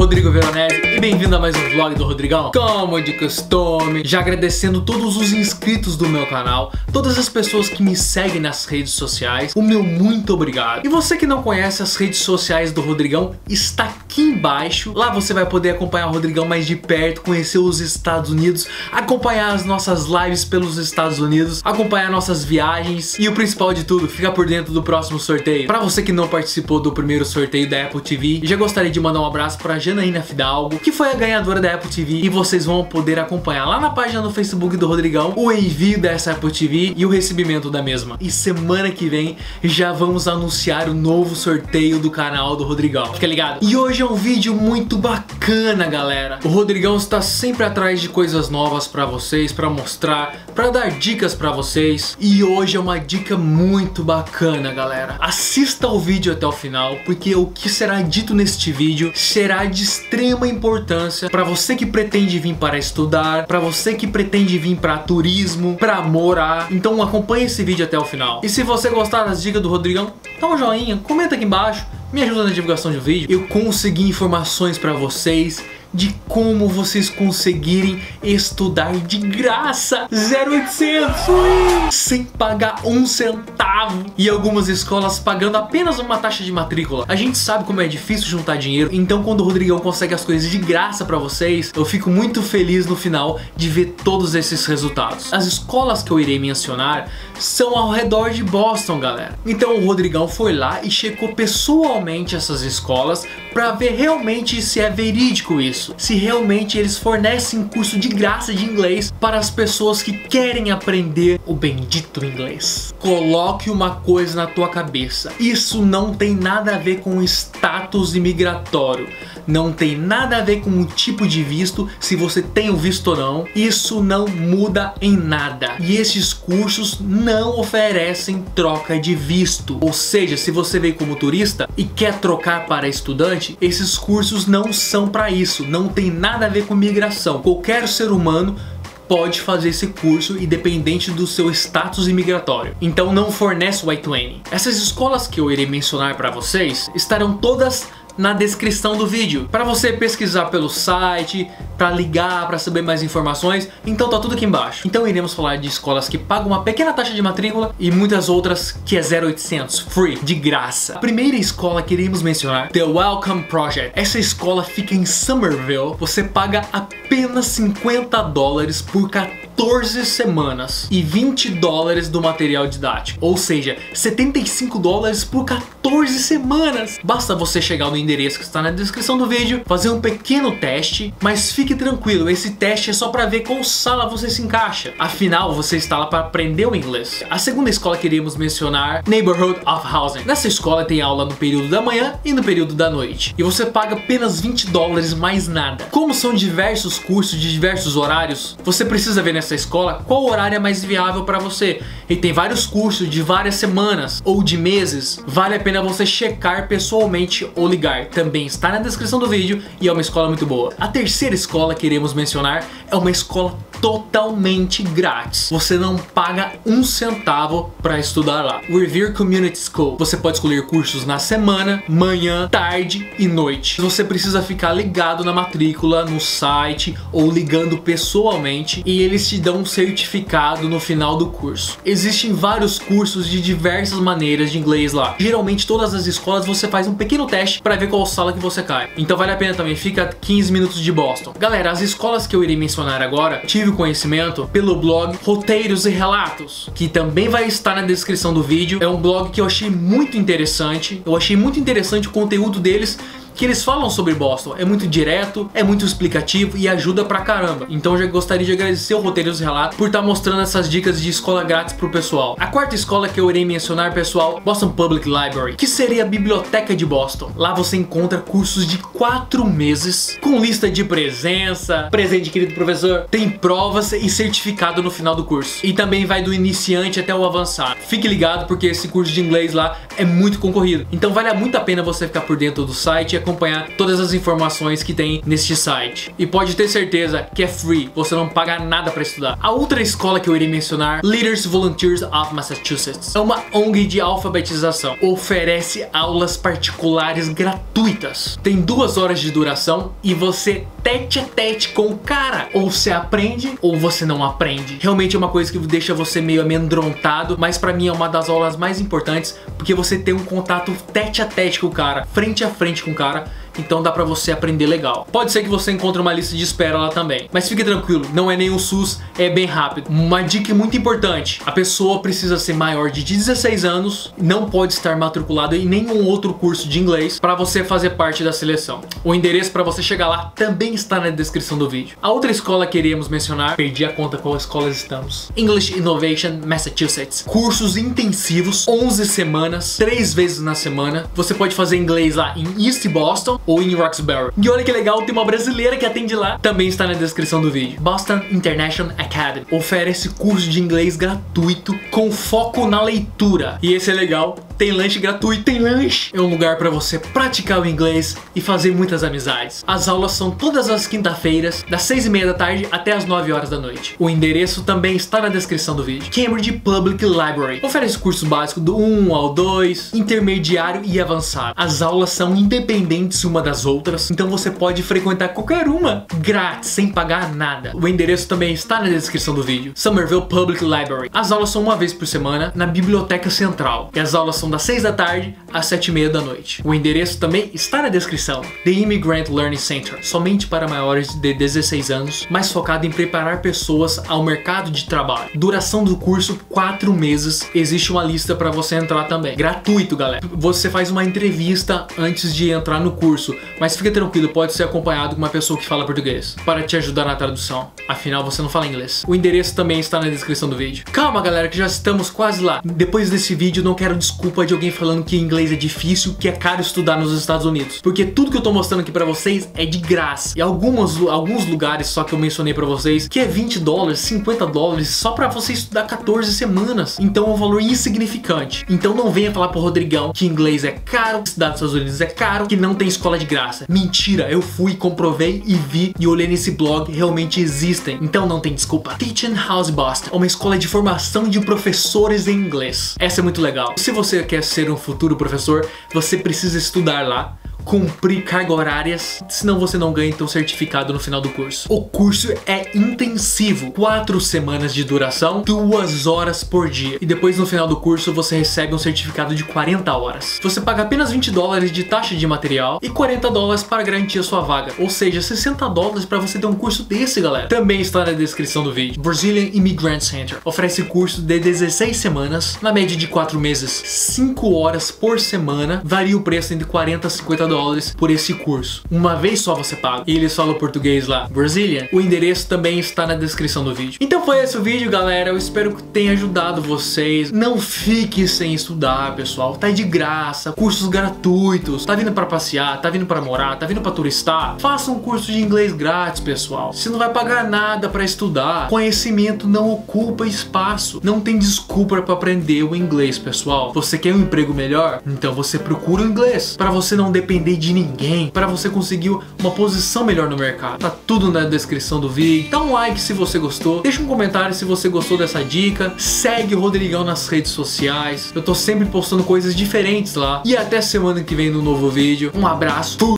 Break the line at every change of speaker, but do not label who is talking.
Rodrigo Veronese e bem-vindo a mais um vlog do Rodrigão. Como de costume, já agradecendo todos os inscritos do meu canal, todas as pessoas que me seguem nas redes sociais, o meu muito obrigado. E você que não conhece as redes sociais do Rodrigão, está aqui embaixo. Lá você vai poder acompanhar o Rodrigão mais de perto, conhecer os Estados Unidos, acompanhar as nossas lives pelos Estados Unidos, acompanhar nossas viagens e o principal de tudo, ficar por dentro do próximo sorteio. Para você que não participou do primeiro sorteio da Apple TV, já gostaria de mandar um abraço para Janaína Fidalgo, que foi a ganhadora da Apple TV, e vocês vão poder acompanhar lá na página do Facebook do Rodrigão o envio dessa Apple TV e o recebimento da mesma. E semana que vem já vamos anunciar o novo sorteio do canal do Rodrigão. Fica ligado? E hoje é um vídeo muito bacana, galera. O Rodrigão está sempre atrás de coisas novas para vocês, para mostrar, para dar dicas para vocês. E hoje é uma dica muito bacana, galera. Assista o vídeo até o final, porque o que será dito neste vídeo será de extrema importância para você que pretende vir para estudar, para você que pretende vir para turismo, para morar. Então acompanhe esse vídeo até o final. E se você gostar das dicas do Rodrigão, dá um joinha, comenta aqui embaixo, me ajuda na divulgação do vídeo. Eu consegui informações para vocês de como vocês conseguirem estudar de graça, 0800, sem pagar um centavo, e algumas escolas pagando apenas uma taxa de matrícula. A gente sabe como é difícil juntar dinheiro, então quando o Rodrigão consegue as coisas de graça pra vocês, eu fico muito feliz no final de ver todos esses resultados. As escolas que eu irei mencionar são ao redor de Boston, galera. Então o Rodrigão foi lá e checou pessoalmente essas escolas pra ver realmente se é verídico isso, se realmente eles fornecem curso de graça de inglês para as pessoas que querem aprender o bendito inglês. Coloque uma coisa na tua cabeça: isso não tem nada a ver com status imigratório, não tem nada a ver com o tipo de visto, se você tem o visto ou não. Isso não muda em nada. E esses cursos não oferecem troca de visto. Ou seja, se você veio como turista e quer trocar para estudante, esses cursos não são para isso. Não tem nada a ver com migração. Qualquer ser humano pode fazer esse curso, independente do seu status imigratório. Então não fornece o I-20. Essas escolas que eu irei mencionar para vocês estarão todas na descrição do vídeo, para você pesquisar pelo site, para ligar, para saber mais informações. Então tá tudo aqui embaixo. Então iremos falar de escolas que pagam uma pequena taxa de matrícula e muitas outras que é 0800, free, de graça. A primeira escola que iremos mencionar, The Welcome Project. Essa escola fica em Somerville. Você paga apenas $50 por 14 semanas e $20 do material didático, ou seja, $75 por 14 semanas. Basta você chegar no endereço que está na descrição do vídeo, fazer um pequeno teste, mas fique tranquilo, esse teste é só para ver qual sala você se encaixa. Afinal, você está lá para aprender o inglês. A segunda escola que iremos mencionar, Neighborhood of Housing. Nessa escola tem aula no período da manhã e no período da noite, e você paga apenas $20 mais nada. Como são diversos cursos de diversos horários, você precisa ver nessa escola qual horário é mais viável para você. E tem vários cursos de várias semanas ou de meses. Vale a pena você checar pessoalmente ou ligar. Também está na descrição do vídeo e é uma escola muito boa. A terceira escola que iremos mencionar é uma escola totalmente grátis. Você não paga um centavo para estudar lá. Revere Community School. Você pode escolher cursos na semana, manhã, tarde e noite. Você precisa ficar ligado na matrícula, no site ou ligando pessoalmente, e eles te dão um certificado no final do curso. Existem vários cursos de diversas maneiras de inglês lá. Geralmente todas as escolas você faz um pequeno teste para ver qual sala que você cai. Então vale a pena também. Fica 15 minutos de Boston. Galera, as escolas que eu irei mencionar agora, tive conhecimento pelo blog Roteiros e Relatos, que também vai estar na descrição do vídeo. É um blog que eu achei muito interessante. Eu achei muito interessante o conteúdo deles, que eles falam sobre Boston. É muito direto, é muito explicativo e ajuda pra caramba. Então eu já gostaria de agradecer o Roteiros e Relatos por estar mostrando essas dicas de escola grátis pro pessoal. A quarta escola que eu irei mencionar, pessoal, Boston Public Library, que seria a biblioteca de Boston. Lá você encontra cursos de 4 meses, com lista de presença, presente querido professor, tem provas e certificado no final do curso. E também vai do iniciante até o avançado. Fique ligado porque esse curso de inglês lá é muito concorrido. Então vale muito a pena você ficar por dentro do site e acompanhar todas as informações que tem neste site. E pode ter certeza que é free, você não paga nada para estudar. A outra escola que eu irei mencionar, Leaders Volunteers of Massachusetts, é uma ONG de alfabetização. Oferece aulas particulares gratuitas. Tem 2 horas de duração e você tete a tete com o cara. Ou você aprende ou você não aprende. Realmente é uma coisa que deixa você meio amedrontado, mas pra mim é uma das aulas mais importantes, porque você tem um contato tete a tete com o cara, frente a frente com o cara. Então dá pra você aprender legal. Pode ser que você encontre uma lista de espera lá também, mas fique tranquilo, não é nenhum SUS, é bem rápido. Uma dica muito importante: a pessoa precisa ser maior de 16 anos, não pode estar matriculada em nenhum outro curso de inglês para você fazer parte da seleção. O endereço para você chegar lá também está na descrição do vídeo. A outra escola que iríamos mencionar, perdi a conta qual escola estamos. English Innovation Massachusetts. Cursos intensivos, 11 semanas, 3 vezes na semana. Você pode fazer inglês lá em East Boston ou em Roxbury. E olha que legal, tem uma brasileira que atende lá. Também está na descrição do vídeo. Boston International Academy oferece curso de inglês gratuito com foco na leitura. E esse é legal, tem lanche gratuito, tem lanche. É um lugar para você praticar o inglês e fazer muitas amizades. As aulas são todas as quinta-feiras, das 6:30 da tarde até as 9 horas da noite. O endereço também está na descrição do vídeo. Cambridge Public Library oferece curso básico do 1 ao 2, intermediário e avançado. As aulas são independentes uma das outras, então você pode frequentar qualquer uma grátis, sem pagar nada. O endereço também está na descrição do vídeo. Somerville Public Library. As aulas são uma vez por semana na Biblioteca Central. E as aulas são das 6 da tarde às 7:30 da noite. O endereço também está na descrição. The Immigrant Learning Center. Somente para maiores de 16 anos, mais focado em preparar pessoas ao mercado de trabalho. Duração do curso, 4 meses. Existe uma lista para você entrar também. Gratuito, galera. Você faz uma entrevista antes de entrar no curso, mas fica tranquilo, pode ser acompanhado com uma pessoa que fala português para te ajudar na tradução. Afinal, você não fala inglês. O endereço também está na descrição do vídeo. Calma, galera, que já estamos quase lá. Depois desse vídeo, não quero desculpa de alguém falando que inglês é difícil, que é caro estudar nos Estados Unidos, porque tudo que eu tô mostrando aqui pra vocês é de graça. E alguns lugares só que eu mencionei pra vocês que é $20, $50 só pra você estudar 14 semanas. Então é um valor insignificante. Então não venha falar pro Rodrigão que inglês é caro, que estudar nos Estados Unidos é caro, que não tem escola de graça. Mentira, eu fui, comprovei e vi e olhei nesse blog, realmente existem. Então não tem desculpa. Teaching House Boston, uma escola de formação de professores em inglês. Essa é muito legal. Se você quer ser um futuro professor, você precisa estudar lá, cumprir cargas horárias, senão você não ganha então certificado no final do curso. O curso é intensivo, 4 semanas de duração, 2 horas por dia. E depois no final do curso você recebe um certificado de 40 horas. Você paga apenas $20 de taxa de material e $40 para garantir a sua vaga. Ou seja, $60 para você ter um curso desse, galera. Também está na descrição do vídeo. Brazilian Immigrant Center oferece curso de 16 semanas, na média de 4 meses, 5 horas por semana. Varia o preço entre $40 a $50 por esse curso. Uma vez só você paga. E eles falam português lá, Brazilian. O endereço também está na descrição do vídeo. Então foi esse o vídeo, galera. Eu espero que tenha ajudado vocês. Não fique sem estudar, pessoal. Tá de graça. Cursos gratuitos. Tá vindo pra passear, tá vindo pra morar, tá vindo pra turistar. Faça um curso de inglês grátis, pessoal. Você não vai pagar nada pra estudar. Conhecimento não ocupa espaço. Não tem desculpa pra aprender o inglês, pessoal. Você quer um emprego melhor? Então você procura o inglês. Pra você não depender de ninguém, para você conseguir uma posição melhor no mercado. Tá tudo na descrição do vídeo. Dá um like se você gostou, deixa um comentário se você gostou dessa dica, segue o Rodrigão nas redes sociais, eu tô sempre postando coisas diferentes lá. E até semana que vem no novo vídeo. Um abraço.